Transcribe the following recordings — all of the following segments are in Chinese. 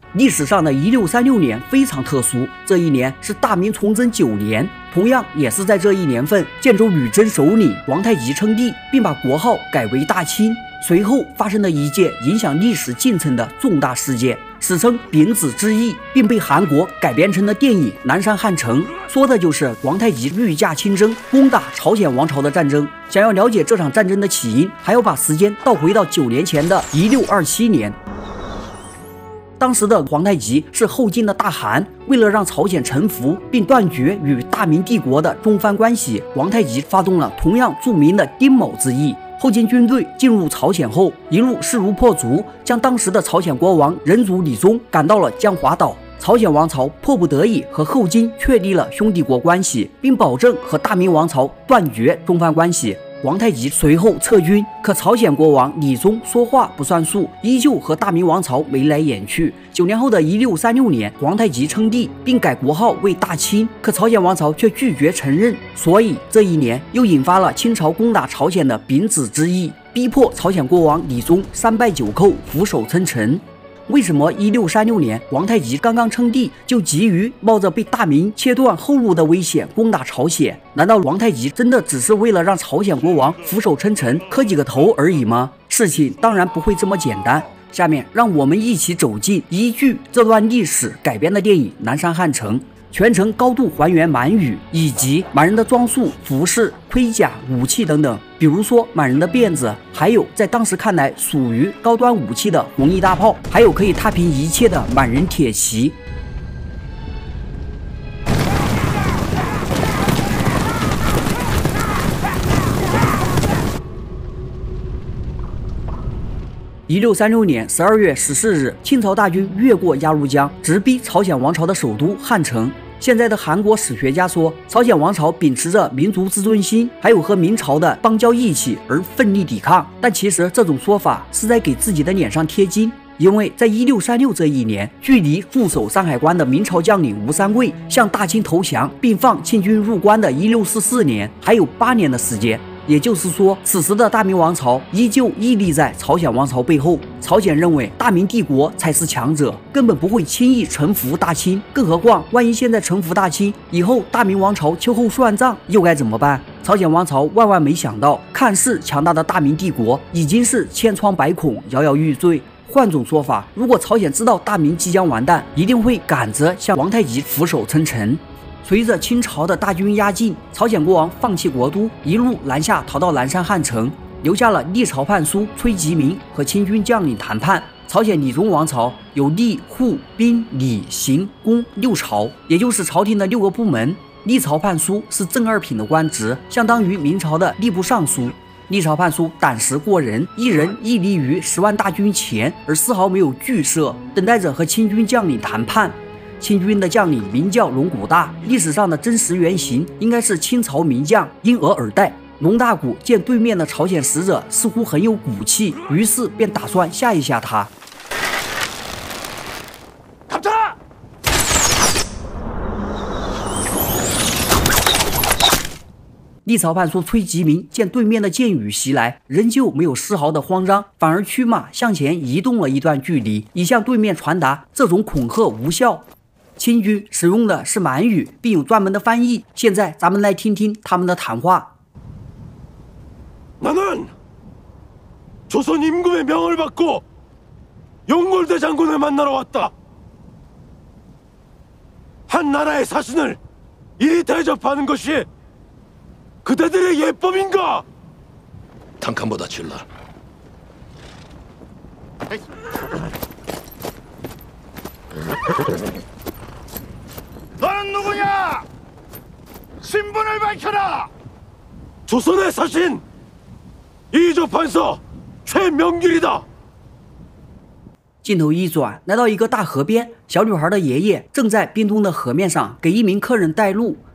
历史上的1636年非常特殊，这一年是大明崇祯9年，同样也是在这一年份，建州女真首领皇太极称帝，并把国号改为大清。随后发生了一件影响历史进程的重大事件，史称丙子之役，并被韩国改编成了电影《南山汉城》，说的就是皇太极御驾亲征攻打朝鲜王朝的战争。想要了解这场战争的起因，还要把时间倒回到9年前的1627年。当时的皇太极是后晋的大汗，为了让朝鲜臣服并断绝与大明帝国的中藩关系，皇太极发动了同样著名的丁卯之役。后金军队进入朝鲜后，一路势如破竹，将当时的朝鲜国王仁祖李宗赶到了江华岛。朝鲜王朝迫不得已和后金确立了兄弟国关系，并保证和大明王朝断绝中藩关系。皇太极随后撤军，可朝鲜国王李宗说话不算数，依旧和大明王朝眉来眼去。9年后的1636年，皇太极称帝，并改国号为大清，可朝鲜王朝却拒绝承认，所以这一年又引发了清朝攻打朝鲜的丙子之役，逼迫朝鲜国王李宗3败9寇，俯首称臣。为什么1636年皇太极刚刚称帝就急于冒着被大明切断后路的危险攻打朝鲜？难道皇太极真的只是为了让朝鲜国王俯首称臣磕几个头而已吗？事情当然不会这么简单。下面让我们一起走进依据这段历史改编的电影《南山汉城》，全程高度还原满语以及满人的装束、服饰、盔甲、武器等等，比如说满人的辫子，还有在当时看来属于高端武器的红衣大炮，还有可以踏平一切的满人铁骑。1636年12月14日，清朝大军越过鸭绿江，直逼朝鲜王朝的首都汉城。现在的韩国史学家说，朝鲜王朝秉持着民族自尊心，还有和明朝的邦交义气而奋力抵抗。但其实这种说法是在给自己的脸上贴金，因为在1636这一年，距离驻守山海关的明朝将领吴三桂向大清投降并放清军入关的1644年，还有8年的时间。也就是说，此时的大明王朝依旧屹立在朝鲜王朝背后。朝鲜认为大明帝国才是强者，根本不会轻易臣服大清。更何况，万一现在臣服大清，以后大明王朝秋后算账又该怎么办？朝鲜王朝万万没想到，看似强大的大明帝国已经是千疮百孔，摇摇欲坠。换种说法，如果朝鲜知道大明即将完蛋，一定会赶着向皇太极俯首称臣。随着清朝的大军压境，朝鲜国王放弃国都，一路南下逃到南山汉城，留下了立朝判书崔吉明和清军将领谈判。朝鲜理宗王朝有立、户、兵、礼、刑、工6朝，也就是朝廷的6个部门。立朝判书是正2品的官职，相当于明朝的吏部尚书。立朝判书胆识过人，一人屹立于10万大军前，而丝毫没有惧色，等待着和清军将领谈判。清军的将领名叫龙骨大，历史上的真实原型应该是清朝名将因额尔岱。龙大古见对面的朝鲜使者似乎很有骨气，于是便打算吓一吓他。立朝判书崔吉明见对面的箭雨袭来，仍旧没有丝毫的慌张，反而驱马向前移动了一段距离，以向对面传达这种恐吓无效。清军使用的是满语，并有专门的翻译。现在咱们来听听他们的谈话。 나는 조선 임금의 명을 받고 용골대 장군을 만나러 왔다. 한 나라의 사신을 이리 대접하는 것이 그대들의 예법인가? 단칸보다 질러. 너는 누구냐? 신분을 밝혀라! 조선의 사신 이조 판서 최명길이다. 镜头一转，来到一个大河边，小女孩的爷爷正在冰冻的河面上给一名客人带路。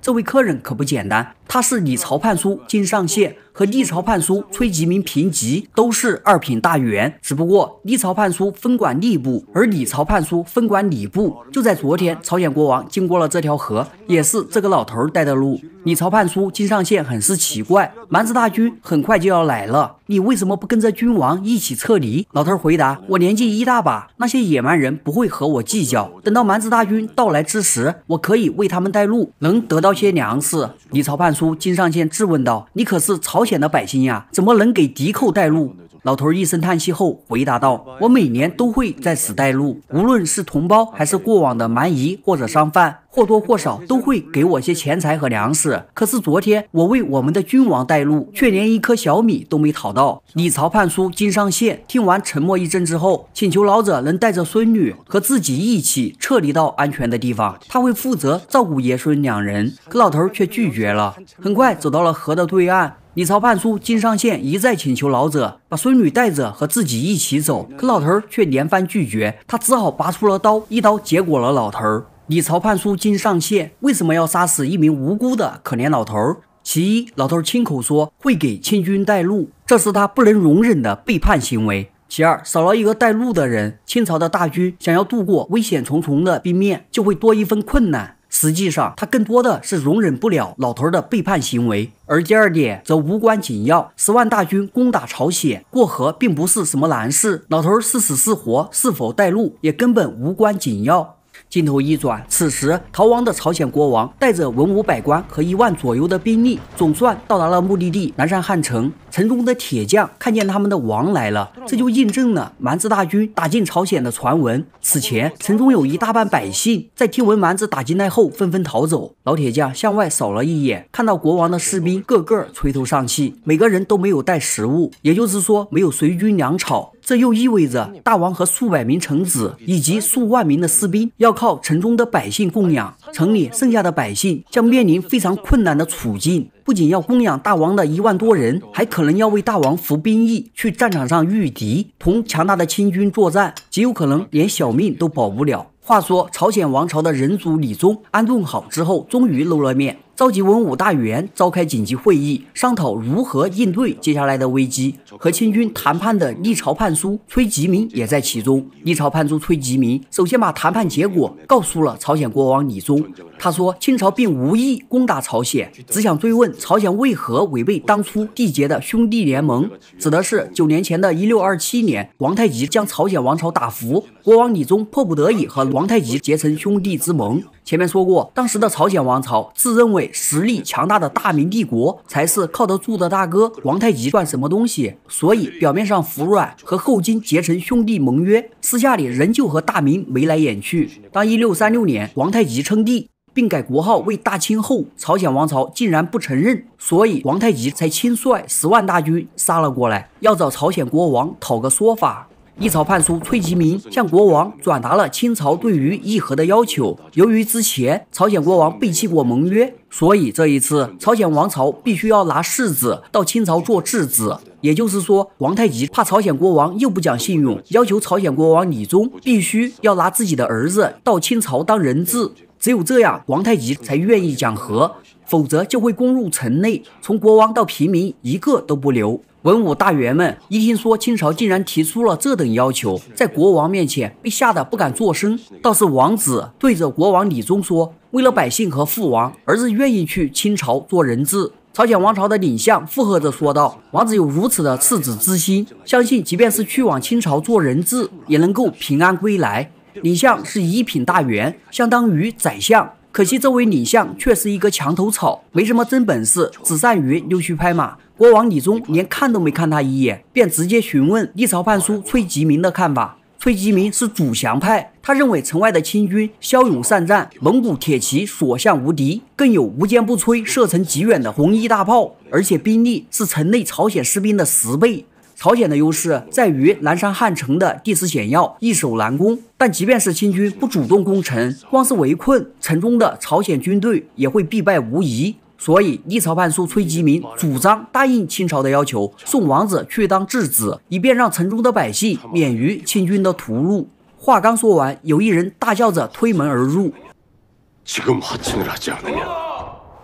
这位客人可不简单，他是李朝判书金上宪和历朝判书崔吉明平级，都是2品大员，只不过历朝判书分管吏部，而李朝判书分管礼部。就在昨天，朝鲜国王经过了这条河，也是这个老头带的路。李朝判书金上宪很是奇怪，蛮子大军很快就要来了，你为什么不跟着君王一起撤离？老头回答，我年纪一大把，那些野蛮人不会和我计较，等到蛮子大军到来之时，我可以为他们带路，能得到些粮食。李朝判书金上宪质问道，你可是朝鲜的百姓呀，怎么能给敌寇带路？老头一声叹息后回答道，我每年都会在此带路，无论是同胞还是过往的蛮夷或者商贩，或多或少都会给我些钱财和粮食。可是昨天我为我们的君王带路，却连1颗小米都没讨到。李朝判书金上宪听完沉默一阵之后，请求老者能带着孙女和自己一起撤离到安全的地方，他会负责照顾爷孙2人。可老头却拒绝了。很快走到了河的对岸，李朝判书金上宪一再请求老者把孙女带着和自己一起走，可老头却连番拒绝，他只好拔出了刀，一刀结果了老头。李朝判书金上宪为什么要杀死一名无辜的可怜老头？其一，老头亲口说会给清军带路，这是他不能容忍的背叛行为。其二，少了一个带路的人，清朝的大军想要渡过危险重重的冰面，就会多一分困难。实际上，他更多的是容忍不了老头的背叛行为。而第二点则无关紧要，10万大军攻打朝鲜，过河并不是什么难事，老头是死是活，是否带路也根本无关紧要。镜头一转，此时逃亡的朝鲜国王带着文武百官和1万左右的兵力，总算到达了目的地南山汉城。城中的铁匠看见他们的王来了，这就印证了蛮子大军打进朝鲜的传闻。此前城中有一大半百姓在听闻蛮子打进来后纷纷逃走。老铁匠向外扫了一眼，看到国王的士兵个个垂头丧气，每个人都没有带食物，也就是说没有随军粮草。这又意味着大王和数百名臣子以及数万名的士兵要靠城中的百姓供养，城里剩下的百姓将面临非常困难的处境，不仅要供养大王的1万多人，还可能要为大王服兵役，去战场上御敌，同强大的清军作战，极有可能连小命都保不了。话说朝鲜王朝的人主李宗安顿好之后，终于露了面，召集文武大员召开紧急会议，商讨如何应对接下来的危机。和清军谈判的历朝判书崔吉明也在其中。历朝判书崔吉明首先把谈判结果告诉了朝鲜国王李宗，他说清朝并无意攻打朝鲜，只想追问朝鲜为何违背当初缔结的兄弟联盟，指的是9年前的1627年，皇太极将朝鲜王朝打服，国王李宗迫不得已和皇太极结成兄弟之盟。前面说过，当时的朝鲜王朝自认为实力强大的大明帝国才是靠得住的大哥，皇太极算什么东西？所以表面上服软，和后金结成兄弟盟约，私下里仍旧和大明眉来眼去。当1636年皇太极称帝并改国号为大清后，朝鲜王朝竟然不承认，所以皇太极才亲率10万大军杀了过来，要找朝鲜国王讨个说法。历朝判书崔吉明向国王转达了清朝对于议和的要求。由于之前朝鲜国王背弃过盟约，所以这一次朝鲜王朝必须要拿世子到清朝做质子。也就是说，皇太极怕朝鲜国王又不讲信用，要求朝鲜国王李宗必须要拿自己的儿子到清朝当人质。只有这样，皇太极才愿意讲和，否则就会攻入城内，从国王到平民一个都不留。文武大员们一听说清朝竟然提出了这等要求，在国王面前被吓得不敢作声。倒是王子对着国王李宗说，为了百姓和父王，儿子愿意去清朝做人质。朝鲜王朝的领相附和着说道，王子有如此的赤子之心，相信即便是去往清朝做人质，也能够平安归来。领相是1品大员，相当于宰相，可惜这位领相却是一个墙头草，没什么真本事，只善于溜须拍马。国王李宗连看都没看他一眼，便直接询问历朝判书崔吉明的看法。崔吉明是主降派，他认为城外的清军骁勇善战，蒙古铁骑所向无敌，更有无坚不摧、射程极远的红衣大炮，而且兵力是城内朝鲜士兵的10倍。朝鲜的优势在于南山汉城的地势险要，易守难攻，但即便是清军不主动攻城，光是围困城中的朝鲜军队也会必败无疑。所以历朝判书崔吉明主张答应清朝的要求，送王子去当质子，以便让城中的百姓免于清军的屠戮。话刚说完，有一人大叫着推门而入。 지금 하친을 하지 않으면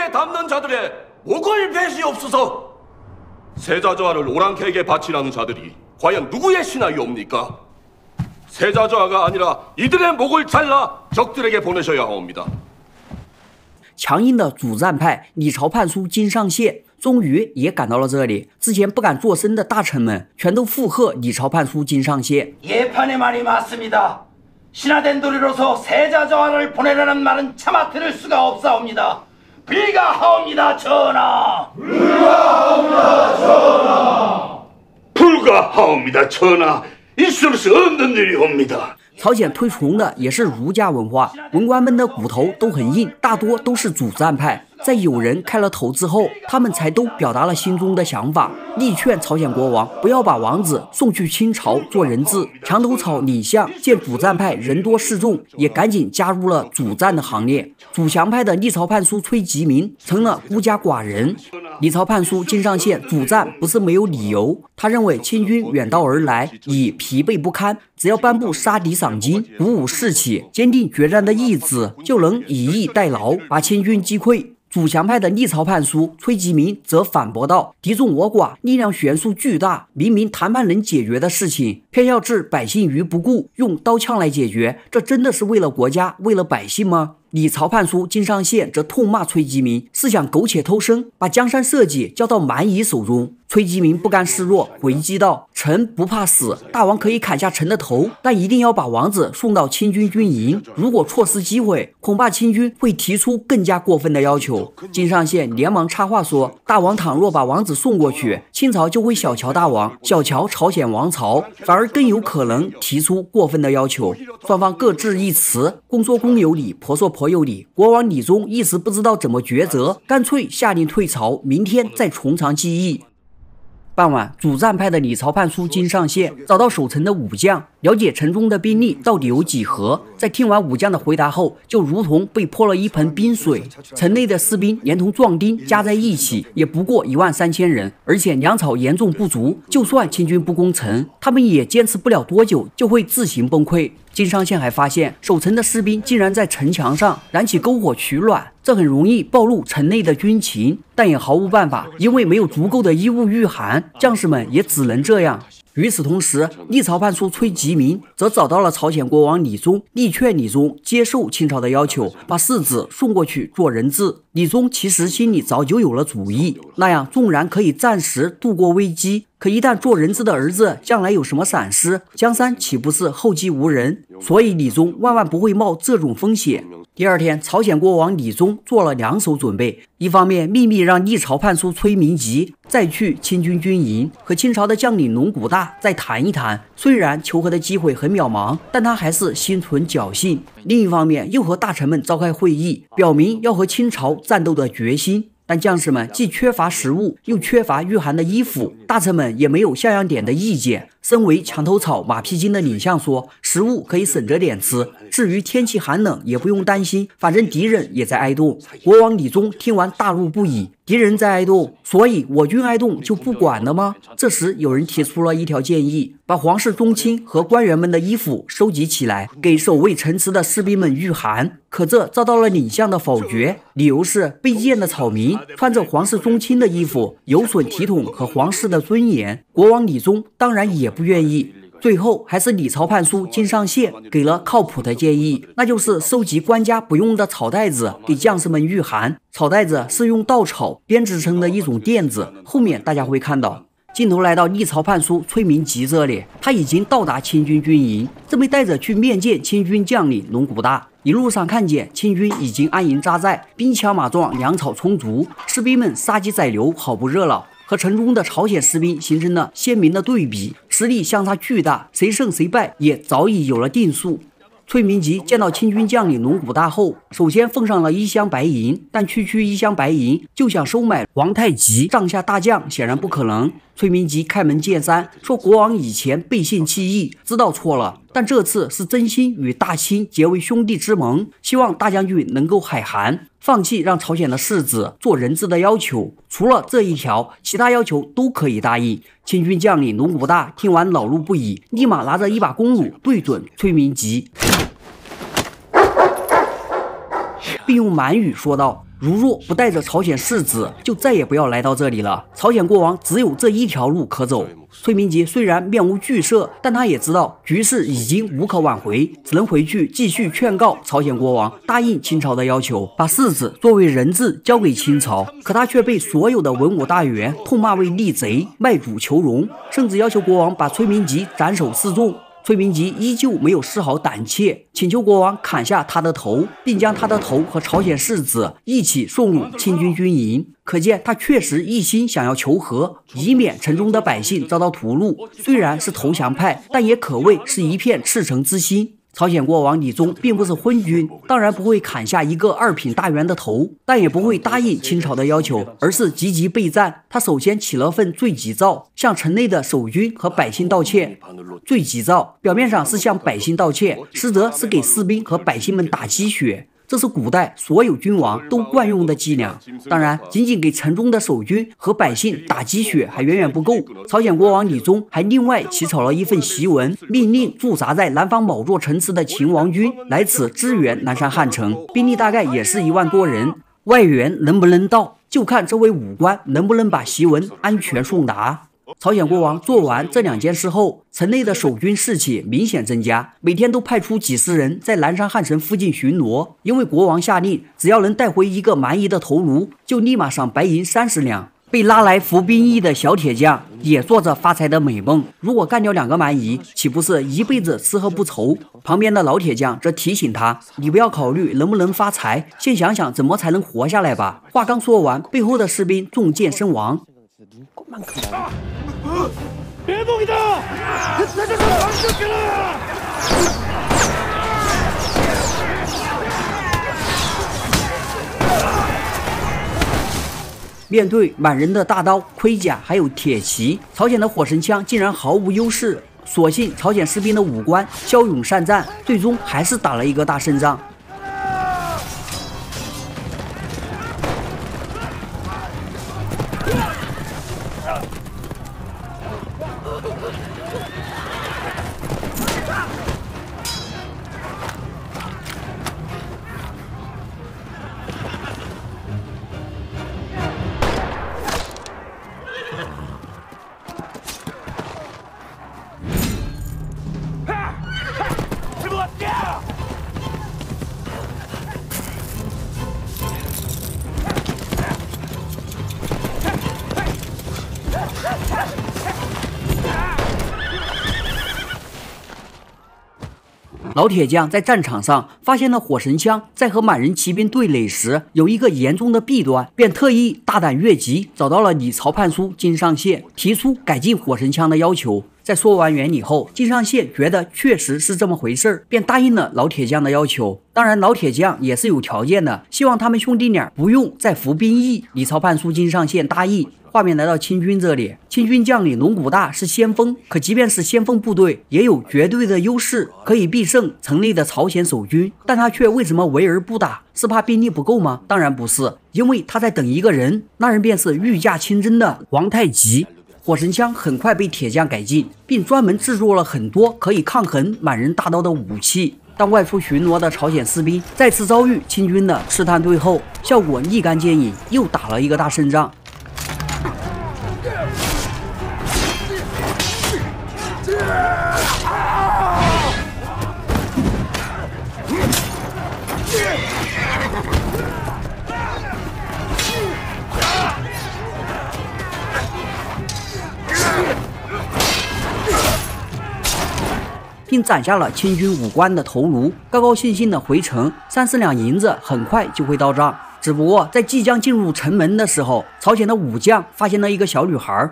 왕위에 담는 자들의 목을 베시옵소서. 세자저하를 오랑캐에게 바치라는 자들이 과연 누구의 신하이옵니까? 세자저하가 아니라 이들의 목을 잘라 적들에게 보내셔야 하옵니다. 强硬的主战派李朝叛书金上宪终于也赶到了这里。之前不敢作声的大臣们全都附和李朝叛书金上宪。 예판의 말이 맞습니다. 신하된 도리로서 세자저하를 보내라는 말은 차마 들을 수가 없사옵니다. 불가하옵니다, 전하. 불가하옵니다, 전하. 불가하옵니다, 전하. 있을 수 없는 일이옵니다. 朝鲜推崇的也是儒家文化，文官们的骨头都很硬，大多都是主战派。在有人开了头之后，他们才都表达了心中的想法，力劝朝鲜国王不要把王子送去清朝做人质。墙头草李相见主战派人多势众，也赶紧加入了主战的行列。主降派的立朝叛书崔吉民成了孤家寡人。立朝叛书金上宪主战不是没有理由，他认为清军远道而来，已疲惫不堪，只要颁布杀敌赏金，鼓舞士气，坚定决战的意志，就能以逸待劳，把清军击溃。 主降派的立朝叛书崔吉民则反驳道：“敌众我寡，力量悬殊巨大，明明谈判能解决的事情，偏要置百姓于不顾，用刀枪来解决，这真的是为了国家，为了百姓吗？” 李朝叛书金上宪则痛骂崔吉民是想苟且偷生，把江山社稷交到蛮夷手中。崔吉民不甘示弱，回击道：“臣不怕死，大王可以砍下臣的头，但一定要把王子送到清军军营。如果错失机会，恐怕清军会提出更加过分的要求。” 金上宪连忙插话说：“大王倘若把王子送过去，清朝就会小瞧大王，小瞧朝鲜王朝，反而更有可能提出过分的要求。”双方各执一词，公说公有理，婆说婆有理。国王李宗一时不知道怎么抉择，干脆下令退朝，明天再从长计议。 傍晚，主战派的李朝叛书金上宪找到守城的武将，了解城中的兵力到底有几何。在听完武将的回答后，就如同被泼了一盆冰水。城内的士兵连同壮丁加在一起，也不过13000人，而且粮草严重不足。就算清军不攻城，他们也坚持不了多久，就会自行崩溃。 金上宪还发现，守城的士兵竟然在城墙上燃起篝火取暖，这很容易暴露城内的军情，但也毫无办法，因为没有足够的衣物御寒，将士们也只能这样。与此同时，立朝叛书崔吉民则找到了朝鲜国王李宗，力劝李宗接受清朝的要求，把世子送过去做人质。李宗其实心里早就有了主意，那样纵然可以暂时度过危机。 可一旦做人质的儿子将来有什么闪失，江山岂不是后继无人？所以李宗万万不会冒这种风险。第二天，朝鲜国王李宗做了2手准备：一方面秘密让立朝叛书崔明吉再去清军军营和清朝的将领龙骨大再谈一谈，虽然求和的机会很渺茫，但他还是心存侥幸；另一方面又和大臣们召开会议，表明要和清朝战斗的决心。 但将士们既缺乏食物，又缺乏御寒的衣服，大臣们也没有像样点的意见。身为墙头草、马屁精的李相说：“食物可以省着点吃，至于天气寒冷，也不用担心，反正敌人也在挨冻。”国王李宗听完大怒不已，敌人在挨冻，所以我军挨冻就不管了吗？这时有人提出了一条建议，把皇室宗亲和官员们的衣服收集起来，给守卫城池的士兵们御寒。可这遭到了李相的否决，理由是卑贱的草民穿着皇室宗亲的衣服，有损体统和皇室的尊严。国王李宗当然也不愿意。 最后还是李朝叛书金上宪给了靠谱的建议，那就是收集官家不用的草袋子，给将士们御寒。草袋子是用稻草编织成的一种垫子，后面大家会看到。镜头来到立朝叛书崔明吉这里，他已经到达清军军营，正被带着去面见清军将领龙骨大。一路上看见清军已经安营扎寨，兵强马壮，粮草充足，士兵们杀鸡宰牛，好不热闹。 和城中的朝鲜士兵形成了鲜明的对比，实力相差巨大，谁胜谁败也早已有了定数。崔明吉见到清军将领龙骨大后，首先奉上了1箱白银，但区1箱白银就想收买皇太极帐下大将，显然不可能。崔明吉开门见山说：“国王以前背信弃义，知道错了，但这次是真心与大清结为兄弟之盟，希望大将军能够海涵。” 放弃让朝鲜的世子做人质的要求，除了这一条，其他要求都可以答应。清军将领龙骨大听完恼怒不已，立马拿着一把弓弩对准崔明吉，并用满语说道：“ 如若不带着朝鲜世子，就再也不要来到这里了。朝鲜国王只有这一条路可走。崔明吉虽然面无惧色，但他也知道局势已经无可挽回，只能回去继续劝告朝鲜国王答应清朝的要求，把世子作为人质交给清朝。可他却被所有的文武大员痛骂为逆贼、卖主求荣，甚至要求国王把崔明吉斩首示众。崔明吉依旧没有丝毫胆怯，请求国王砍下他的头，并将他的头和朝鲜世子一起送入清军军营。可见他确实一心想要求和，以免城中的百姓遭到屠戮。虽然是投降派，但也可谓是一片赤诚之心。朝鲜国王李宗并不是昏君，当然不会砍下一个二品大员的头，但也不会答应清朝的要求，而是积极备战。他首先起了份罪己诏，向城内的守军和百姓道歉。罪己诏表面上是向百姓道歉，实则是给士兵和百姓们打鸡血。这是古代所有君王都惯用的伎俩。当然，仅仅给城中的守军和百姓打鸡血还远远不够。朝鲜国王李宗还另外起草了一份檄文，命令驻扎在南方某座城池的秦王军来此支援南山汉城，兵力大概也是1万多人。外援能不能到，就看这位武官能不能把檄文安全送达。朝鲜国王做完这2件事后，城内的守军士气明显增加，每天都派出几十人在南山汉城附近巡逻。因为国王下令，只要能带回一个蛮夷的头颅，就立马赏白银30两。被拉来服兵役的小铁匠也做着发财的美梦，如果干掉2个蛮夷，岂不是一辈子吃喝不愁？旁边的老铁匠则提醒他，你不要考虑能不能发财，先想想怎么才能活下来吧。话刚说完，背后的士兵中箭身亡。 매복이다! 대대대대 왕족해라! 面对满人的大刀、盔甲还有铁骑，朝鲜的火神枪竟然毫无优势。所幸朝鲜士兵的武官骁勇善战，最终还是打了一个大胜仗。 老铁匠在战场上发现了火神枪在和满人骑兵对垒时有一个严重的弊端，便特意大胆越级，找到了李朝判书金尚宪，提出改进火神枪的要求。在说完原理后，金尚宪觉得确实是这么回事，便答应了老铁匠的要求。当然，老铁匠也是有条件的，希望他们兄弟俩不用再服兵役。李朝判书金尚宪答应。 画面来到清军这里，清军将领龙骨大是先锋，可即便是先锋部队，也有绝对的优势，可以必胜城内的朝鲜守军。但他却为什么围而不打？是怕兵力不够吗？当然不是，因为他在等一个人，那人便是御驾亲征的皇太极。火神枪很快被铁匠改进，并专门制作了很多可以抗衡满人大刀的武器。当外出巡逻的朝鲜士兵再次遭遇清军的刺探队后，效果立竿见影，又打了一个大胜仗。 并斩下了清军武官的头颅，高高兴兴的回城，30两银子很快就会到账。只不过在即将进入城门的时候，朝鲜的武将发现了一个小女孩。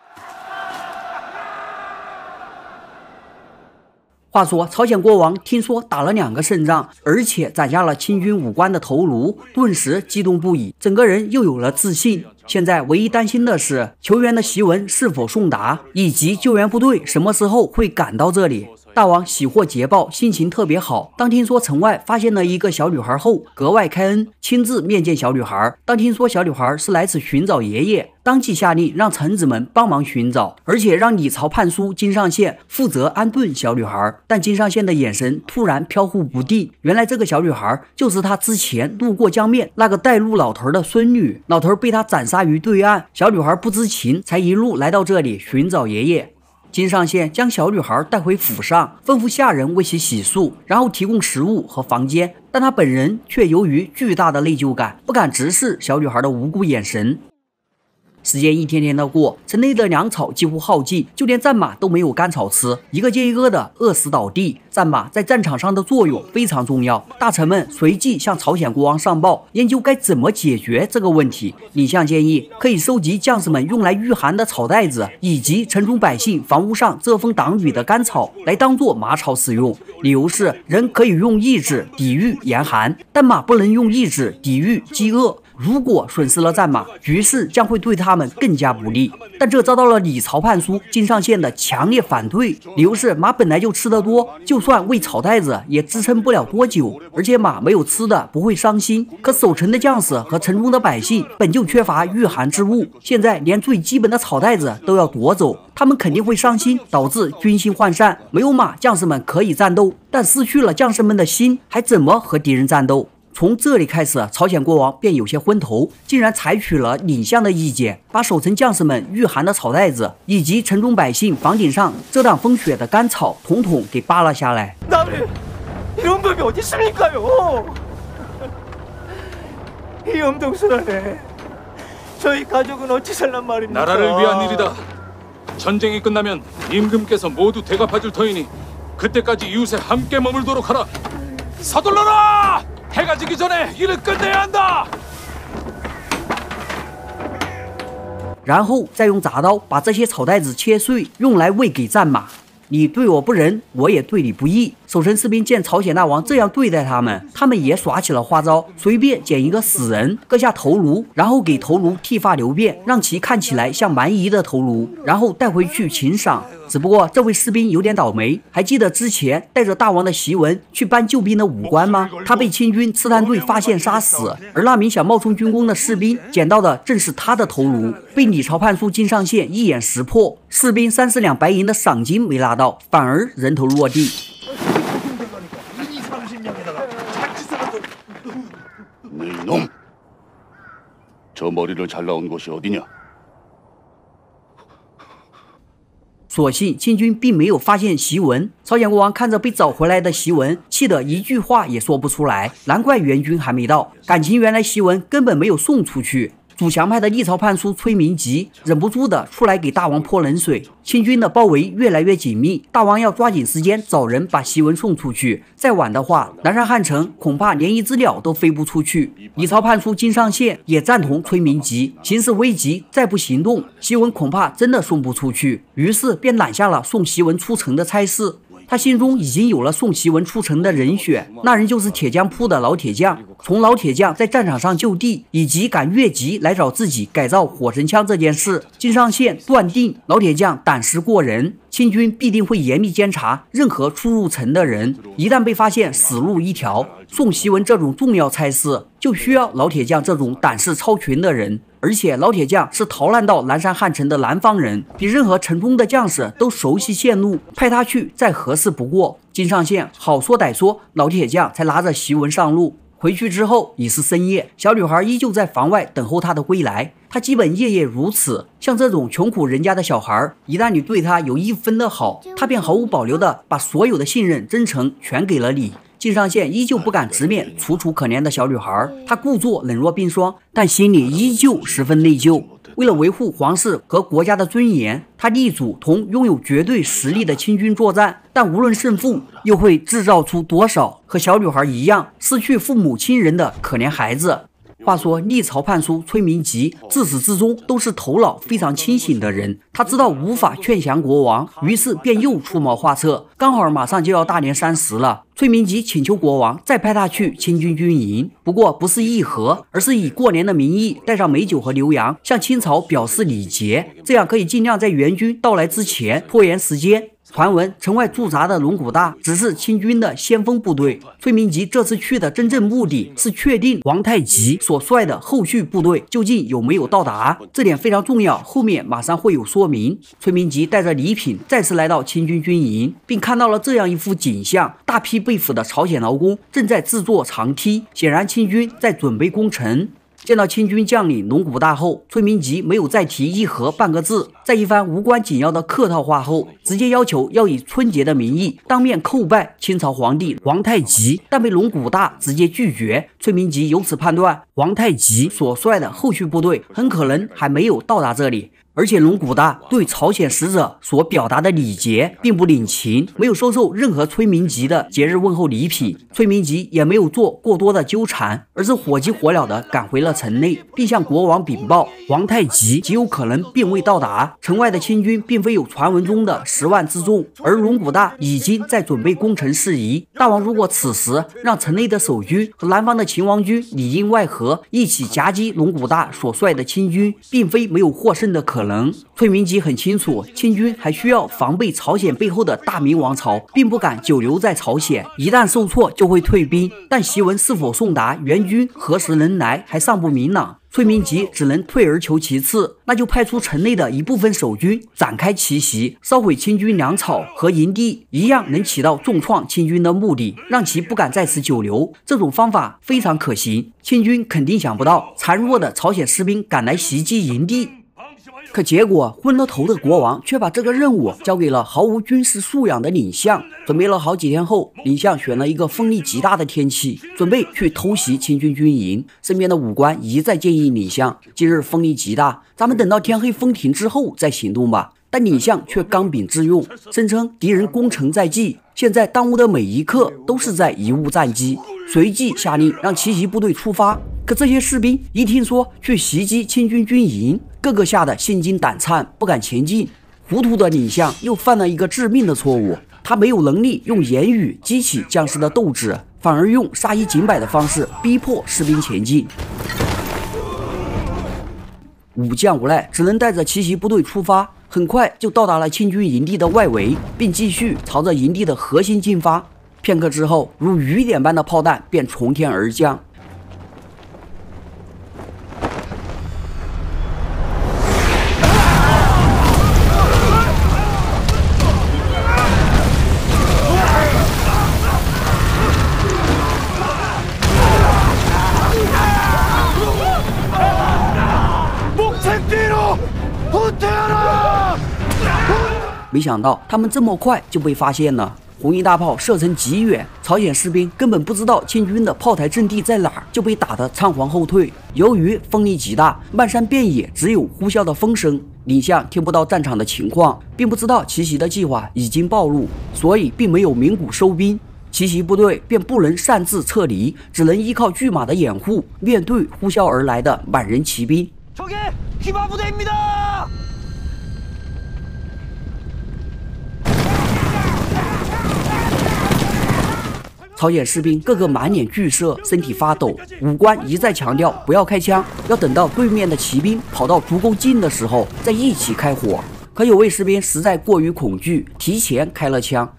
话说，朝鲜国王听说打了2个胜仗，而且斩下了清军武官的头颅，顿时激动不已，整个人又有了自信。现在唯一担心的是球员的檄文是否送达，以及救援部队什么时候会赶到这里。 大王喜获捷报，心情特别好。当听说城外发现了一个小女孩后，格外开恩，亲自面见小女孩。当听说小女孩是来此寻找爷爷，当即下令让臣子们帮忙寻找，而且让李朝判书金上宪负责安顿小女孩。但金上宪的眼神突然飘忽不定，原来这个小女孩就是他之前路过江面那个带路老头的孙女，老头被他斩杀于对岸，小女孩不知情，才一路来到这里寻找爷爷。金上宪将小女孩带回府上，吩咐下人为其洗漱，然后提供食物和房间，但他本人却由于巨大的内疚感，不敢直视小女孩的无辜眼神。时间一天天的过，城内的粮草几乎耗尽，就连战马都没有干草吃，一个接一个的饿死倒地。战马在战场上的作用非常重要，大臣们随即向朝鲜国王上报，研究该怎么解决这个问题。李相建议可以收集将士们用来御寒的草袋子，以及城中百姓房屋上遮风挡雨的干草，来当做马草使用。理由是人可以用意志抵御严寒，但马不能用意志抵御饥饿。如果损失了战马，局势将会对他们更加不利。但这遭到了李朝判书金上宪的强烈反对，理由是马本来就吃得多，就算喂草袋子也支撑不了多久，而且马没有吃的不会伤心。可守城的将士和城中的百姓本就缺乏御寒之物，现在连最基本的草袋子都要夺走，他们肯定会伤心，导致军心涣散。没有马，将士们可以战斗，但失去了将士们的心，还怎么和敌人战斗？从这里开始，朝鲜国王便有些昏头，竟然采取了领相的意见，把守城将士们御寒的草袋子，以及城中百姓房顶上遮挡风雪的干草，统统给扒了下来。 이런 법이 어디 있습니까요? 이 엄동설 안에 저희 가족은 어찌 살란 말입니까? 나라를 위한 일이다. 전쟁이 끝나면 임금께서 모두 대갚아줄 터이니 그때까지 이웃에 함께 머물도록 하라. 서둘러라! 해가 지기 전에 일을 끝내야 한다. 然后再用铡刀把这些草袋子切碎，用来喂给战马。你对我不仁，我也对你不义。守城士兵见朝鲜大王这样对待他们也耍起了花招，随便捡一个死人，割下头颅，然后给头颅剃发留辫，让其看起来像蛮夷的头颅，然后带回去请赏。只不过这位士兵有点倒霉，还记得之前带着大王的檄文去搬救兵的武官吗？他被清军刺探队发现杀死，而那名想冒充军功的士兵捡到的正是他的头颅，被李朝判书金上宪一眼识破。士兵30两白银的赏金没拿到，反而人头落地。 너희놈! 저 머리를 잘라온 곳이 어디냐? 所幸清军并没有发现檄文，朝鲜国王看着被找回来的檄文，气得一句话也说不出来。难怪援军还没到，感情原来檄文根本没有送出去。 主强派的立朝判书崔明吉忍不住的出来给大王泼冷水，清军的包围越来越紧密，大王要抓紧时间找人把檄文送出去，再晚的话，南山汉城恐怕连一只鸟都飞不出去。李朝判书金上宪也赞同崔明吉，形势危急，再不行动，檄文恐怕真的送不出去，于是便揽下了送檄文出城的差事。 他心中已经有了送檄文出城的人选，那人就是铁匠铺的老铁匠。从老铁匠在战场上就地，以及敢越级来找自己改造火神枪这件事，金上宪断定老铁匠胆识过人，清军必定会严密监察任何出入城的人，一旦被发现，死路一条。送檄文这种重要差事，就需要老铁匠这种胆识超群的人。 而且老铁匠是逃难到南山汉城的南方人，比任何城中的将士都熟悉线路，派他去再合适不过。金上宪好说歹说，老铁匠才拿着檄文上路。回去之后已是深夜，小女孩依旧在房外等候他的归来。他基本夜夜如此。像这种穷苦人家的小孩，一旦你对他有1分的好，他便毫无保留的把所有的信任、真诚全给了你。 金上宪依旧不敢直面楚楚可怜的小女孩，他故作冷若冰霜，但心里依旧十分内疚。为了维护皇室和国家的尊严，他力主同拥有绝对实力的清军作战，但无论胜负，又会制造出多少和小女孩一样失去父母亲人的可怜孩子。 话说，立朝判书崔明吉自始至终都是头脑非常清醒的人，他知道无法劝降国王，于是便又出谋划策。刚好马上就要大年30了，崔明吉请求国王再派他去清军军营，不过不是议和，而是以过年的名义带上美酒和牛羊，向清朝表示礼节，这样可以尽量在援军到来之前拖延时间。 传闻城外驻扎的龙骨大只是清军的先锋部队，崔明吉这次去的真正目的是确定王太吉所率的后续部队究竟有没有到达，这点非常重要，后面马上会有说明。崔明吉带着礼品再次来到清军军营，并看到了这样一幅景象：大批被俘的朝鲜劳工正在制作长梯，显然清军在准备攻城。见到清军将领龙骨大后，崔明吉没有再提议和半个字，在一番无关紧要的客套话后，直接要求要以春节的名义当面叩拜清朝皇帝王太吉，但被龙骨大直接拒绝。崔明吉由此判断，王太吉所率的后续部队很可能还没有到达这里。而且龙骨大对朝鲜使者所表达的礼节并不领情，没有收受任何崔明吉的节日问候礼品，崔明吉也没有做过多的纠缠，而是火急火燎地赶回了城内，并向国王禀报王太吉极有可能并未到达。城外的清军并非有传闻中的10万之众，而龙骨大已经在准备攻城事宜。大王如果此时让城内的守军和南方的秦王军里应外合，一起夹击龙骨大所率的清军，并非没有获胜的可能。崔明吉很清楚，清军还需要防备朝鲜背后的大明王朝，并不敢久留在朝鲜，一旦受挫就会退兵。但檄文是否送达，援军何时能来，还尚不明朗。崔明吉只能退而求其次，那就派出城内的一部分守军展开奇袭，烧毁清军粮草和营地，一样能起到重创清军的目的，让其不敢在此久留。这种方法非常可行，清军肯定想不到残弱的朝鲜士兵赶来袭击营地。可结果昏了头的国王却把这个任务交给了毫无军事素养的领相。准备了好几天后，领相选了一个风力极大的天气，准备去偷袭清军军营。身边的武官一再建议领相，今日风力极大，咱们等到天黑风停之后再行动吧。但领相却刚愎自用，声称敌人攻城在即，现在当务的每一刻都是在贻误战机，随即下令让奇袭部队出发。可这些士兵一听说去袭击清军军营，个个吓得心惊胆颤，不敢前进。糊涂的领相又犯了一个致命的错误，他没有能力用言语激起将士的斗志，反而用杀一儆百的方式逼迫士兵前进。武将无奈，只能带着奇袭部队出发，很快就到达了清军营地的外围，并继续朝着营地的核心进发。片刻之后，如雨点般的炮弹便从天而降。没想到他们这么快就被发现了，红衣大炮射程极远，朝鲜士兵根本不知道清军的炮台阵地在哪儿，就被打得仓皇后退。由于风力极大，漫山遍野只有呼啸的风声，领相听不到战场的情况，并不知道奇袭的计划已经暴露，所以並沒有鸣鼓收兵。奇袭部队便不能擅自撤离，只能依靠巨马的掩护，面对呼啸而来的满人骑兵。朝鲜士兵个个满脸惧色，身体发抖，武官一再强调不要开枪，要等到对面的骑兵跑到足够近的时候再一起开火。可有位士兵实在过于恐惧，提前开了枪，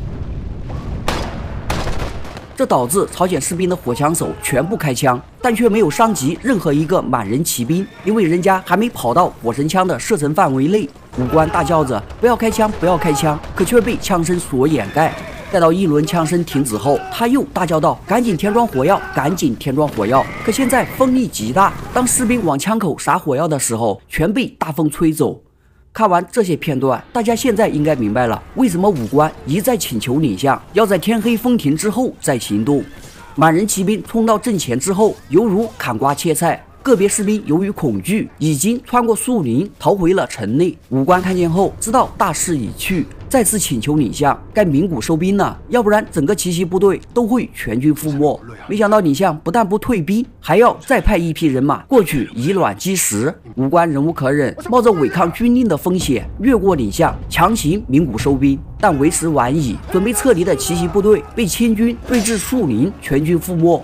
这导致朝鲜士兵的火枪手全部开枪，但却没有伤及任何一个满人骑兵，因为人家还没跑到火神枪的射程范围内。武官大叫着不要开枪，不要开枪，可却被枪声所掩盖。待到一轮枪声停止后，他又大叫道：“赶紧填装火药，赶紧填装火药！”可现在风力极大，当士兵往枪口撒火药的时候，全被大风吹走。看完这些片段，大家现在应该明白了，为什么武官一再请求领相要在天黑风停之后再行动。满人骑兵冲到阵前之后，犹如砍瓜切菜。个别士兵由于恐惧，已经穿过树林逃回了城内。武官看见后，知道大势已去，再次请求领相该鸣鼓收兵了，要不然整个奇袭部队都会全军覆没。没想到领相不但不退兵，还要再派一批人马过去以卵击石。武官忍无可忍，冒着违抗军令的风险，越过领相，强行鸣鼓收兵。但为时晚矣，准备撤离的奇袭部队被清军对至树林，全军覆没。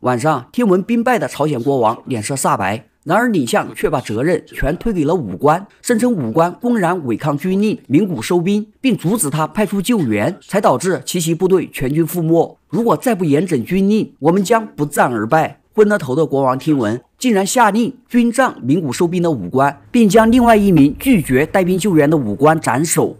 晚上，听闻兵败的朝鲜国王脸色煞白，然而李相却把责任全推给了武官，声称武官公然违抗军令，鸣鼓收兵，并阻止他派出救援，才导致奇袭部队全军覆没。如果再不严整军令，我们将不战而败。昏了头的国王听闻，竟然下令军帐鸣鼓收兵的武官，并将另外一名拒绝带兵救援的武官斩首。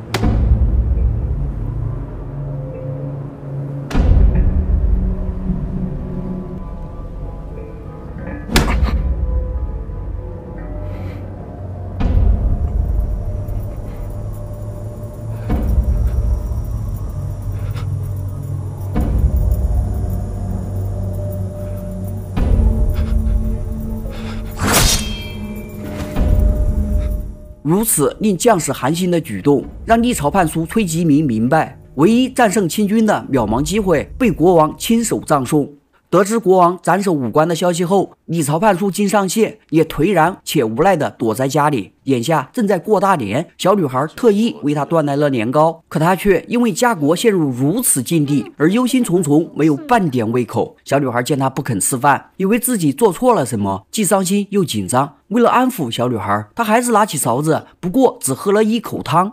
如此令将士寒心的举动，让历朝判书崔吉明明白，唯一战胜清军的渺茫机会被国王亲手葬送。得知国王斩首武官的消息后，李朝判书金尚宪也颓然且无奈地躲在家里。眼下正在过大年，小女孩特意为他端来了年糕，可他却因为家国陷入如此境地而忧心忡忡，没有半点胃口。小女孩见他不肯吃饭，以为自己做错了什么，既伤心又紧张。为了安抚小女孩，他还是拿起勺子，不过只喝了一口汤。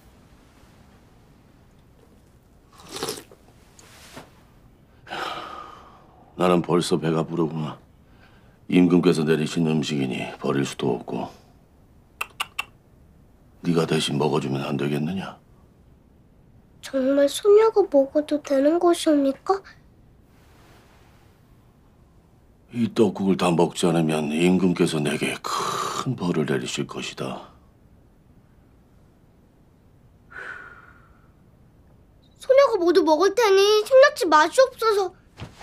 나는 벌써 배가 부르구나. 임금께서 내리신 음식이니 버릴 수도 없고. 네가 대신 먹어주면 안 되겠느냐? 정말 소녀가 먹어도 되는 것입니까? 이 떡국을 다 먹지 않으면 임금께서 내게 큰 벌을 내리실 것이다. 소녀가 모두 먹을 테니 심각지 마시옵소서.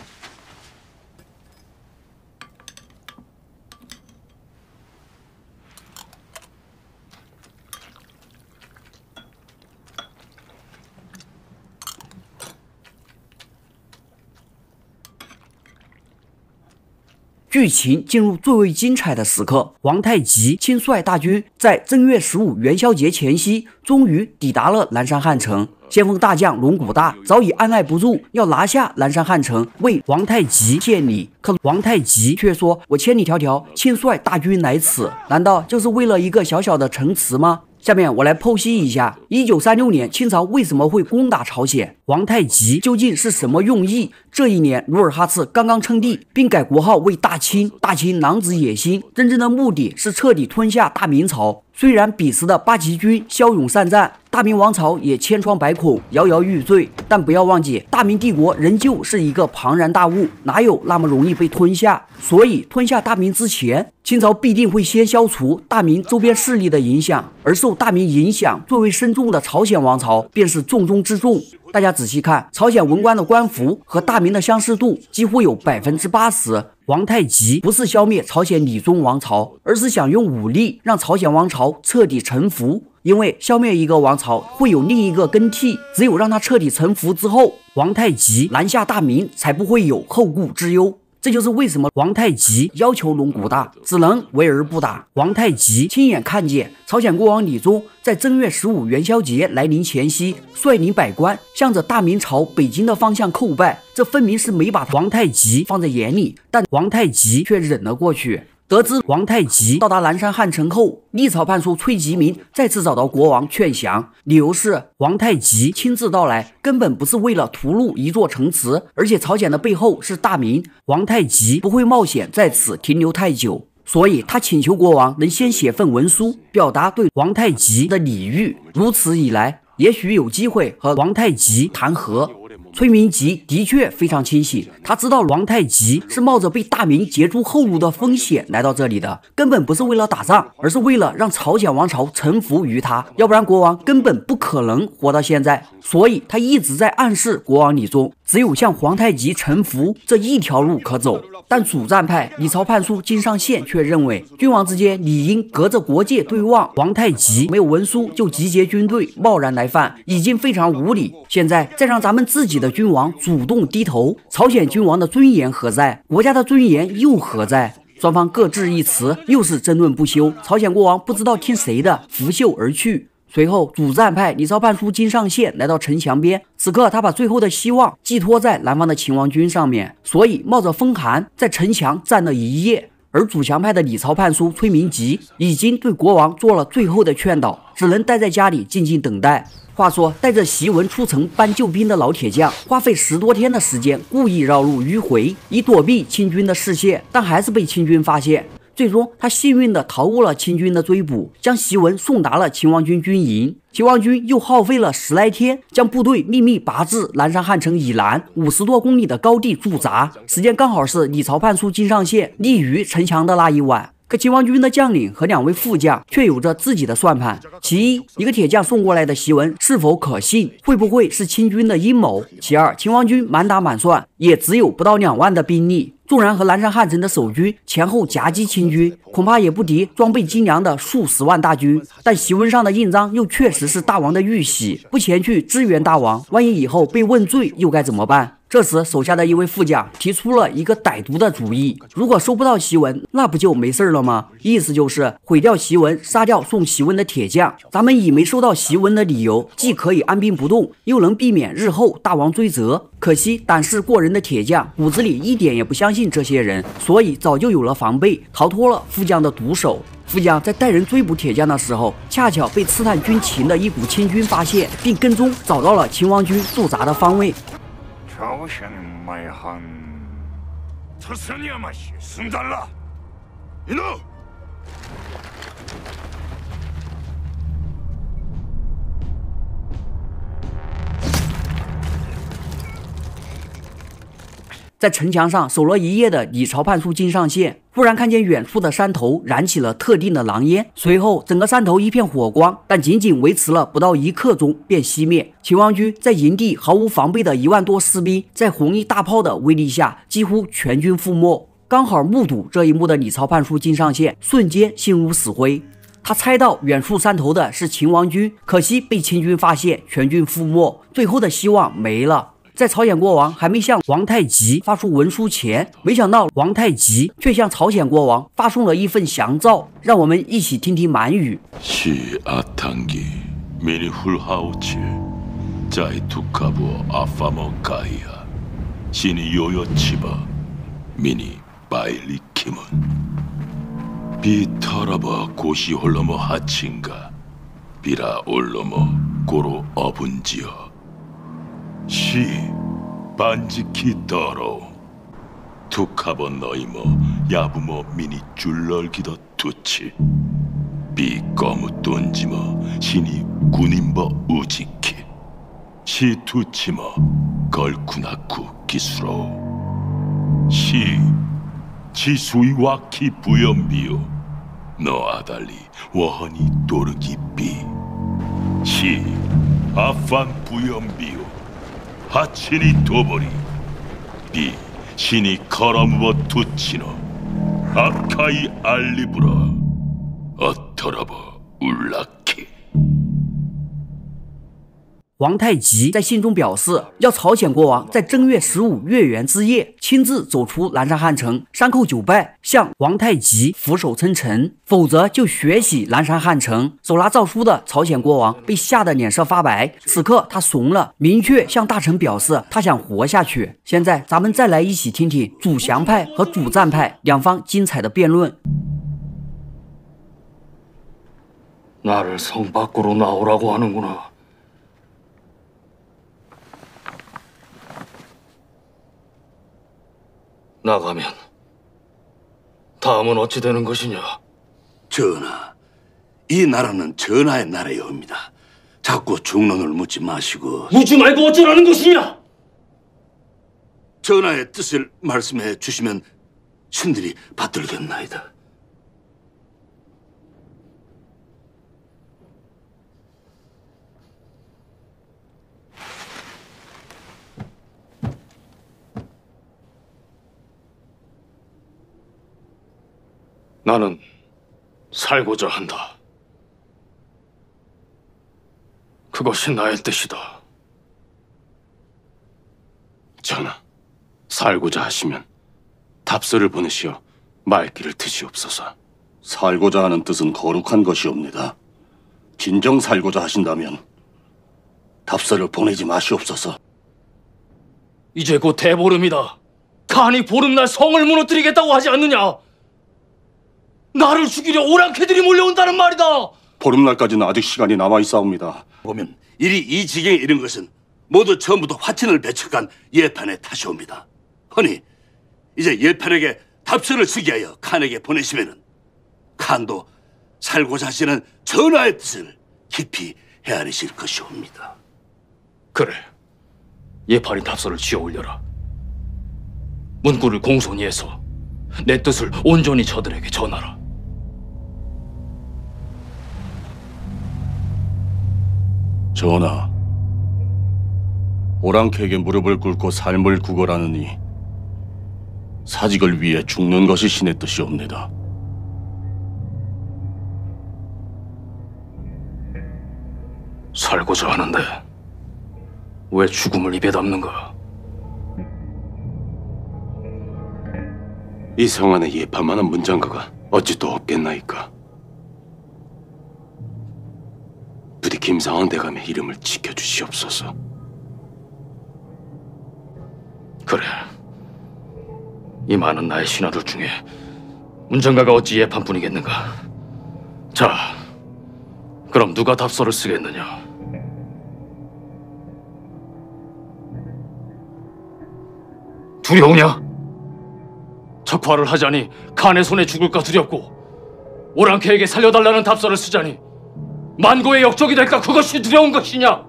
剧情进入最为精彩的时刻，皇太极亲率大军在正月15元宵节前夕，终于抵达了南山汉城。先锋大将龙骨大早已按捺不住，要拿下南山汉城，为皇太极献礼。可皇太极却说：“我千里迢迢亲率大军来此，难道就是为了一个小小的城池吗？” 下面我来剖析一下1936年清朝为什么会攻打朝鲜，皇太极究竟是什么用意？这一年努尔哈赤刚刚称帝，并改国号为大清，大清狼子野心，真正的目的是彻底吞下大明朝。虽然彼时的八旗军骁勇善战，大明王朝也千疮百孔，摇摇欲坠，但不要忘记，大明帝国仍旧是一个庞然大物，哪有那么容易被吞下？所以吞下大明之前，清朝必定会先消除大明周边势力的影响，而受大明影响最为深重的朝鲜王朝便是重中之重。大家仔细看，朝鲜文官的官服和大明的相似度几乎有80%。皇太极不是消灭朝鲜理宗王朝，而是想用武力让朝鲜王朝彻底臣服。因为消灭一个王朝会有另一个更替，只有让他彻底臣服之后，皇太极南下大明才不会有后顾之忧。 这就是为什么皇太极要求龙骨大只能围而不打。皇太极亲眼看见朝鲜国王李宗在正月15元宵节来临前夕，率领百官向着大明朝北京的方向叩拜，这分明是没把皇太极放在眼里，但皇太极却忍了过去。 得知皇太极到达南山汉城后，历朝判书崔吉明再次找到国王劝降，理由是皇太极亲自到来，根本不是为了屠戮一座城池，而且朝鲜的背后是大明，皇太极不会冒险在此停留太久，所以他请求国王能先写份文书，表达对皇太极的礼遇。如此一来，也许有机会和皇太极谈和。 崔明吉的确非常清醒，他知道皇太极是冒着被大明截住后路的风险来到这里的，根本不是为了打仗，而是为了让朝鲜王朝臣服于他，要不然国王根本不可能活到现在。所以他一直在暗示国王李宗，只有向皇太极臣服这一条路可走。但主战派李朝判书金尚宪却认为，君王之间理应隔着国界对望，皇太极没有文书就集结军队贸然来犯，已经非常无理。现在再让咱们自己的 君王主动低头，朝鲜君王的尊严何在？国家的尊严又何在？双方各执一词，又是争论不休。朝鲜国王不知道听谁的，拂袖而去。 随后，主战派李超判书金上宪来到城墙边，此刻他把最后的希望寄托在南方的秦王军上面，所以冒着风寒在城墙站了一夜。而主强派的李朝判书崔明吉已经对国王做了最后的劝导，只能待在家里静静等待。话说，带着檄文出城搬救兵的老铁匠，花费10多天的时间，故意绕路迂回，以躲避清军的视线，但还是被清军发现。最终，他幸运地逃过了清军的追捕，将檄文送达了秦王军军营。秦王军又耗费了10来天，将部队秘密拔至南山汉城以南50多公里的高地驻扎，时间刚好是李朝判书金上宪立于城墙的那一晚。可秦王军的将领和2位副将却有着自己的算盘：其一，一个铁匠送过来的檄文是否可信，会不会是清军的阴谋；其二，秦王军满打满算也只有不到2万的兵力，纵然和南山汉城的守军前后夹击清军，恐怕也不敌装备精良的数10万大军。但檄文上的印章又确实是大王的玉玺，不前去支援大王，万一以后被问罪又该怎么办？这时，手下的一位副将提出了一个歹毒的主意：如果收不到檄文，那不就没事了吗？意思就是毁掉檄文，杀掉送檄文的铁匠。咱们以没收到檄文的理由，既可以安兵不动，又能避免日后大王追责。可惜胆识过人的铁匠骨子里一点也不相信这些人，所以早就有了防备，逃脱了副将的毒手。副将在带人追捕铁匠的时候，恰巧被刺探军情的一股清军发现，并跟踪找到了秦王军驻扎的方位。在城墙上守了一夜的李朝判书金上宪，忽然看见远处的山头燃起了特定的狼烟，随后整个山头一片火光，但仅仅维持了不到1刻钟便熄灭。秦王军在营地毫无防备的1万多士兵，在红衣大炮的威力下，几乎全军覆没。刚好目睹这一幕的李朝判书金上宪瞬间心如死灰。他猜到远处山头的是秦王军，可惜被清军发现，全军覆没，最后的希望没了。在朝鲜国王还没向王太极发出文书前，没想到王太极却向朝鲜国王发送了一份降诏。让我们一起听听满语。 시 아탕기 미니 훌하우치 자이 투카보 아파모 가이아 시니 요요치바 미니 바일리키문 비타라바 고시 홀로모 하친가 비라 올로모 고로 어분지어 시 반지키 더러 투카보 너이모 야부모 미니 줄널기더 투치 비 거무 돈지모 시니 군인버 우지키 시 투치모 걸쿠나쿠 기수로 시 지수이와키 부연비요 너 아달리 워허니 도르기비 시 아판 부연비요 하치니 도버리 비 신이 커러무버 투치노 아카이 알리브라 어터러버 울라키。 皇太极在信中表示，要朝鲜国王在正月15月圆之夜亲自走出南山汉城，山叩9拜，向皇太极俯首称臣，否则就血洗南山汉城。手拿诏书的朝鲜国王被吓得脸色发白，此刻他怂了，明确向大臣表示他想活下去。现在咱们再来一起听听主降派和主战派两方精彩的辩论。 나를 성 밖으로 나오라고 하는구나. 나가면 다음은 어찌 되는 것이냐? 전하, 이 나라는 전하의 나라여옵니다. 자꾸 중론을 묻지 마시고 묻지 말고 어쩌라는 것이냐? 전하의 뜻을 말씀해 주시면 신들이 받들겠나이다. 나는 살고자 한다. 그것이 나의 뜻이다. 전하, 살고자 하시면 답서를 보내시어 말귀를 드시옵소서. 살고자 하는 뜻은 거룩한 것이옵니다. 진정 살고자 하신다면 답서를 보내지 마시옵소서. 이제 곧 대보름이다. 칸이 보름날 성을 무너뜨리겠다고 하지 않느냐? 나를 죽이려 오랑캐들이 몰려온다는 말이다. 보름날까지는 아직 시간이 남아있사옵니다. 보면 일이 이 지경에 이른 것은 모두 처음부터 화친을 배척한 예판의 탓이옵니다. 허니 이제 예판에게 답서를 쓰게 하여 칸에게 보내시면은 칸도 살고자 하시는 전하의 뜻을 깊이 헤아리실 것이옵니다. 그래, 예판이 답서를 지어 올려라. 문구를 공손히 해서 내 뜻을 온전히 저들에게 전하라. 전하, 오랑캐에게 무릎을 꿇고 삶을 구걸하느니 사직을 위해 죽는 것이 신의 뜻이옵니다. 살고자 하는데 왜 죽음을 입에 담는가? 이 성 안에 예판만한 문장가가 어찌 또 없겠나이까. 부디 김상원 대감의 이름을 지켜주시옵소서. 그래, 이 많은 나의 신하들 중에 문정가가 어찌 예판뿐이겠는가? 자, 그럼 누가 답서를 쓰겠느냐? 두려우냐? 척화를 하자니 칸의 손에 죽을까 두렵고 오랑캐에게 살려달라는 답서를 쓰자니 만고의 역적이 될까 그것이 두려운 것이냐?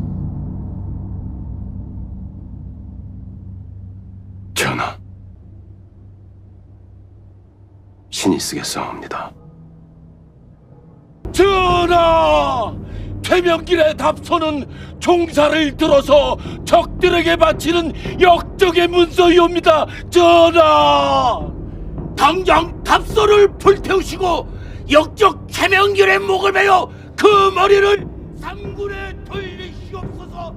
전하, 신이 쓰겠사옵니다. 전하! 태명길의 답서는 종사를 들어서 적들에게 바치는 역적의 문서이옵니다. 전하! 당장 답서를 불태우시고 역적 태명길의 목을 베어 그 머리를 상군에 돌리시옵소서.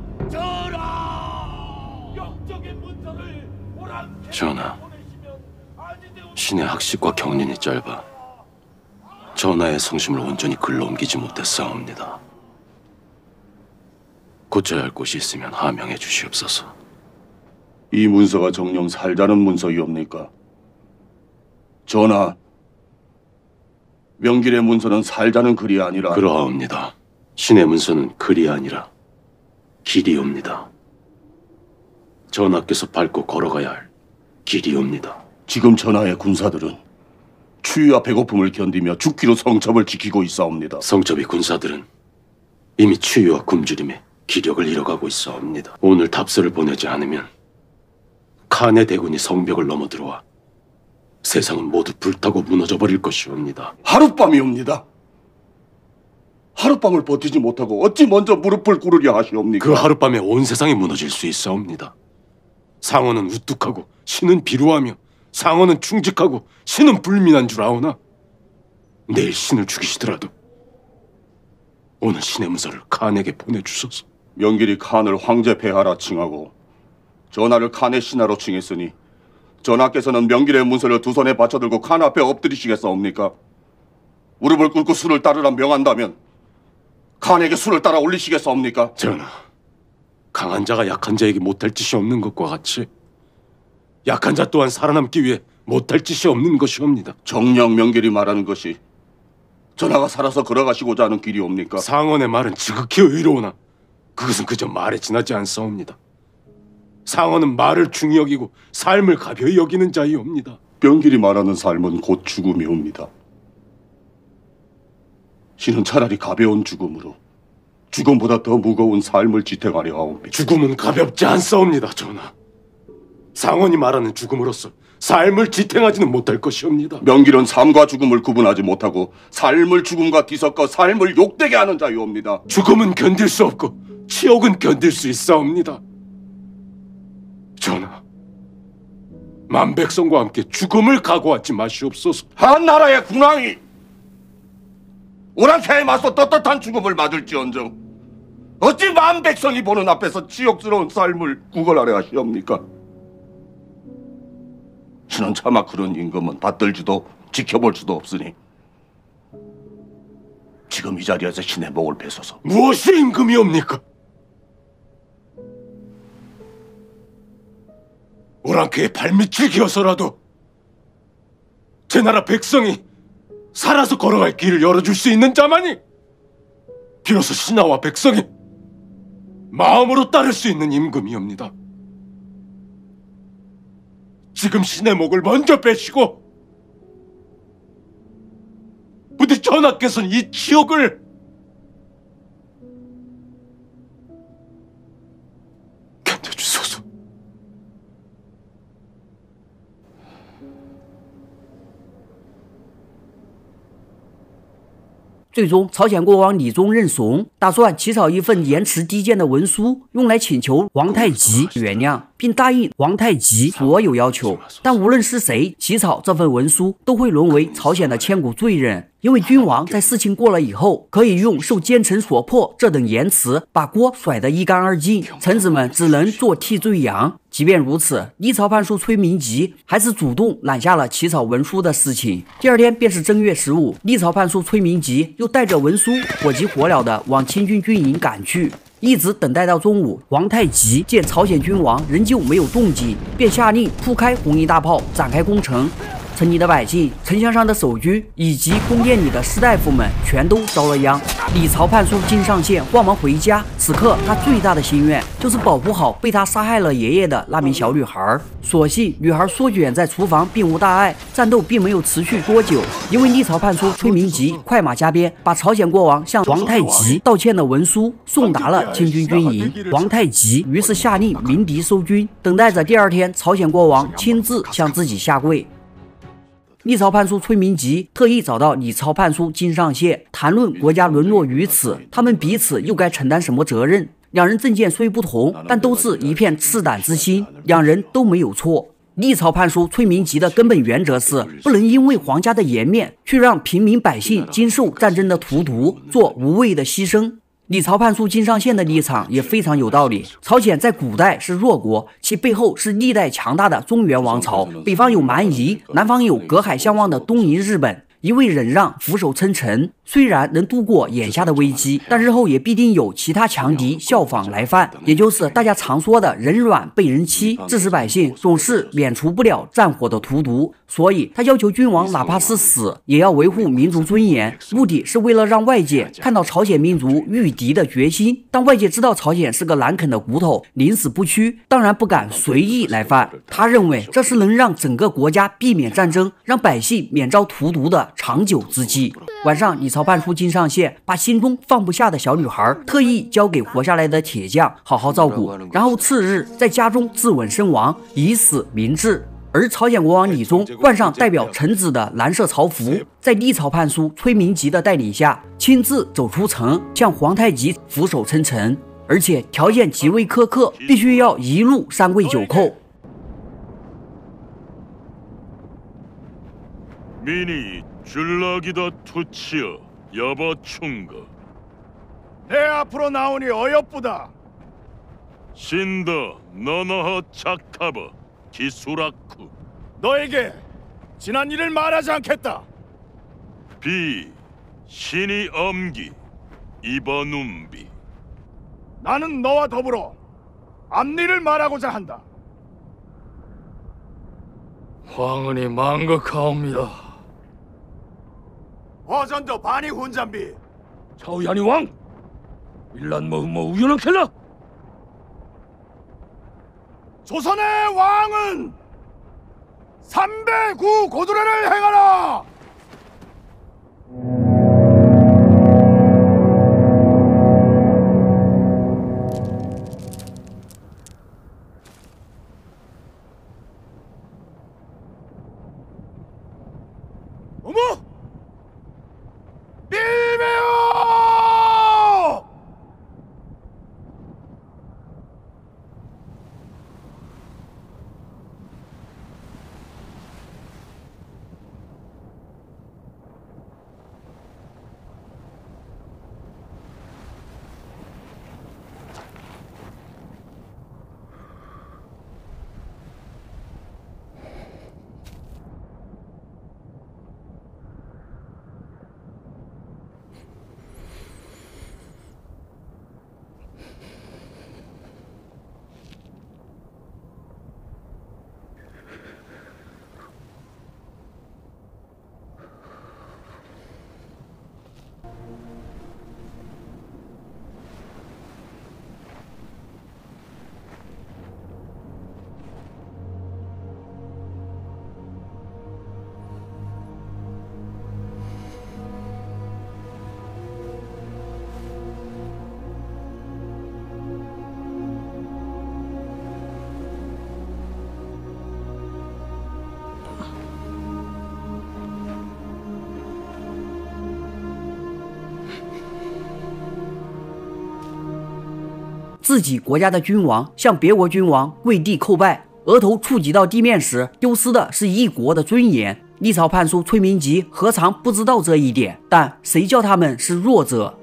전하! 역적의 문서를 전하, 신의 학식과 경륜이 짧아 전하의 성심을 온전히 글로 옮기지 못했사옵니다. 고쳐야 할 곳이 있으면 하명해 주시옵소서. 이 문서가 정녕 살자는 문서이옵니까? 전하, 명길의 문서는 살자는 글이 아니라 그러하옵니다. 신의 문서는 글이 아니라 길이옵니다. 전하께서 밟고 걸어가야 할 길이옵니다. 지금 전하의 군사들은 추위와 배고픔을 견디며 죽기로 성첩을 지키고 있사옵니다. 성첩이 군사들은 이미 추위와 굶주림에 기력을 잃어가고 있사옵니다. 오늘 답서를 보내지 않으면 칸의 대군이 성벽을 넘어 들어와 세상은 모두 불타고 무너져 버릴 것이옵니다. 하룻밤이옵니다. 하룻밤을 버티지 못하고 어찌 먼저 무릎을 꿇으려 하시옵니까? 그 하룻밤에 온 세상이 무너질 수 있사옵니다. 상어는 우뚝하고 신은 비루하며 상어는 충직하고 신은 불민한 줄 아오나 내일 신을 죽이시더라도 오늘 신의 문서를 칸에게 보내주소서. 명길이 칸을 황제 폐하라 칭하고 전하를 칸의 신하로 칭했으니 전하께서는 명길의 문서를 두 손에 받쳐들고 칸 앞에 엎드리시겠사옵니까? 무릎을 꿇고 수를 따르라 명한다면 칸에게 수를 따라 올리시겠사옵니까? 전하, 강한 자가 약한 자에게 못할 짓이 없는 것과 같이 약한 자 또한 살아남기 위해 못할 짓이 없는 것이옵니다. 정녕 명길이 말하는 것이 전하가 살아서 걸어가시고자 하는 길이옵니까? 상원의 말은 지극히 의로우나 그것은 그저 말에 지나지 않사옵니다. 상원은 말을 중히 여기고 삶을 가벼이 여기는 자이옵니다. 명길이 말하는 삶은 곧 죽음이옵니다. 신은 차라리 가벼운 죽음으로 죽음보다 더 무거운 삶을 지탱하려 하옵니다. 죽음은 가볍지 않사옵니다, 전하. 상원이 말하는 죽음으로서 삶을 지탱하지는 못할 것이옵니다. 명길은 삶과 죽음을 구분하지 못하고 삶을 죽음과 뒤섞어 삶을 욕되게 하는 자이옵니다. 죽음은 견딜 수 없고 치욕은 견딜 수 있사옵니다. 전하, 만백성과 함께 죽음을 각오하지 마시옵소서. 한 나라의 군왕이 오랑캐에 맞서 떳떳한 죽음을 맞을지언정 어찌 만백성이 보는 앞에서 치욕스러운 삶을 구걸하려 하시옵니까? 신은 차마 그런 임금은 받들지도 지켜볼 수도 없으니 지금 이 자리에서 신의 목을 뺏어서 무엇이 임금이옵니까? 오랑캐의 발밑을 기어서라도 제 나라 백성이 살아서 걸어갈 길을 열어줄 수 있는 자만이 비로소 신하와 백성이 마음으로 따를 수 있는 임금이옵니다. 지금 신의 목을 먼저 빼시고 부디 전하께서는 이 지옥을 견뎌주소서. 最终，朝鲜国王李宗认怂，打算起草一份言辞低贱的文书，用来请求皇太极原谅，并答应皇太极所有要求。但无论是谁起草这份文书，都会沦为朝鲜的千古罪人。因为君王在事情过了以后，可以用受奸臣所迫这等言辞把锅甩得一干二净，臣子们只能做替罪羊。即便如此，立朝判书崔明吉还是主动揽下了起草文书的事情。第二天便是正月15，立朝判书崔明吉又带着文书火急火燎地往清军军营赶去。一直等待到中午，皇太极见朝鲜君王仍旧没有动静，便下令铺开红衣大炮展开攻城。城里的百姓、城墙上的守军以及宫殿里的士大夫们全都遭了殃。李朝判书金上宪慌忙回家，此刻他最大的心愿就是保护好被他杀害了爷爷的那名小女孩。所幸女孩缩卷在厨房，并无大碍，战斗并没有持续多久。因为立朝判书崔明吉快马加鞭，把朝鲜国王向皇太极道歉的文书送达了清军军营。皇太极于是下令鸣笛收军，等待着第二天朝鲜国王亲自向自己下跪。立朝判书崔明吉特意找到李朝判书金上宪，谈论国家沦落于此，他们彼此又该承担什么责任？两人政见虽不同，但都是一片赤胆之心，两人都没有错。立朝判书崔明吉的根本原则是，不能因为皇家的颜面，去让平民百姓经受战争的荼毒，做无谓的牺牲。李朝判书金上宪的立场也非常有道理。朝鲜在古代是弱国，其背后是历代强大的中原王朝，北方有蛮夷，南方有隔海相望的东瀛日本。一味忍让，俯首称臣，虽然能度过眼下的危机，但日后也必定有其他强敌效仿来犯，也就是大家常说的人软被人欺，致使百姓总是免除不了战火的荼毒。所以他要求君王哪怕是死，也要维护民族尊严，目的是为了让外界看到朝鲜民族御敌的决心。当外界知道朝鲜是个难啃的骨头，宁死不屈，当然不敢随意来犯。他认为这是能让整个国家避免战争，让百姓免遭荼毒的长久之计。晚上，李朝判书金上宪把心中放不下的小女孩特意交给活下来的铁匠好好照顾，然后次日在家中自刎身亡，以死明志。而朝鲜国王李宗换上代表臣子的蓝色朝服，在立朝判书崔明吉的带领下，亲自走出城，向皇太极俯首称臣，而且条件极为苛刻，必须要一路3跪9叩。 미니 줄라기다 투치여 여보 충거 내 앞으로 나오니 어여쁘다. 신더 너너허 착하버 기수라쿠 너에게 지난 일을 말하지 않겠다. 비 신이 엄기 이버눈비 나는 너와 더불어 앞일을 말하고자 한다. 황은이 망극하옵니다. 어전도 반이 혼잔비 자우야니 왕 일란 뭐 우연한 켈라 조선의 왕은 309 고두례를 행하라. 어머! 밀매요! 自己国家的君王向别国君王跪地叩拜，额头触及到地面时，丢失的是一国的尊严。历朝判书崔明吉何尝不知道这一点？但谁叫他们是弱者？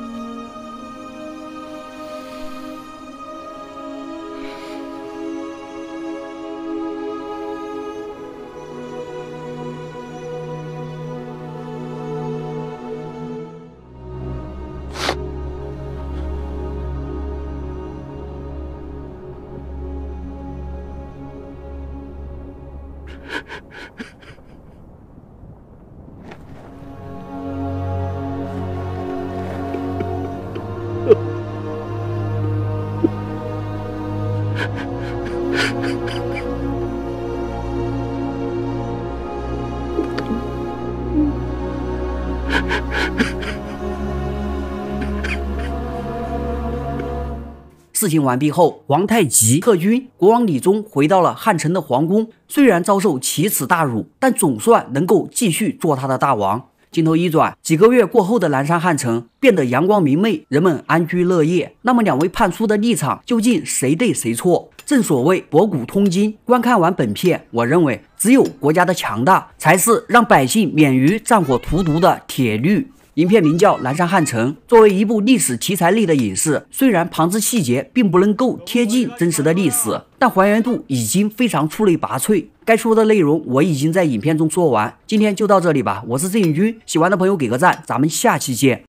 事情完毕后，皇太极撤军，国王李宗回到了汉城的皇宫。虽然遭受奇耻大辱，但总算能够继续做他的大王。镜头一转，几个月过后的南山汉城变得阳光明媚，人们安居乐业。那么两位判书的立场究竟谁对谁错？正所谓博古通今。观看完本片，我认为只有国家的强大才是让百姓免于战火荼毒的铁律。影片名叫《南山汉城》，作为一部历史题材类的影视，虽然旁枝细节并不能够贴近真实的历史，但还原度已经非常出类拔萃。该说的内容我已经在影片中说完，今天就到这里吧。我是郑颖军，喜欢的朋友给个赞，咱们下期见。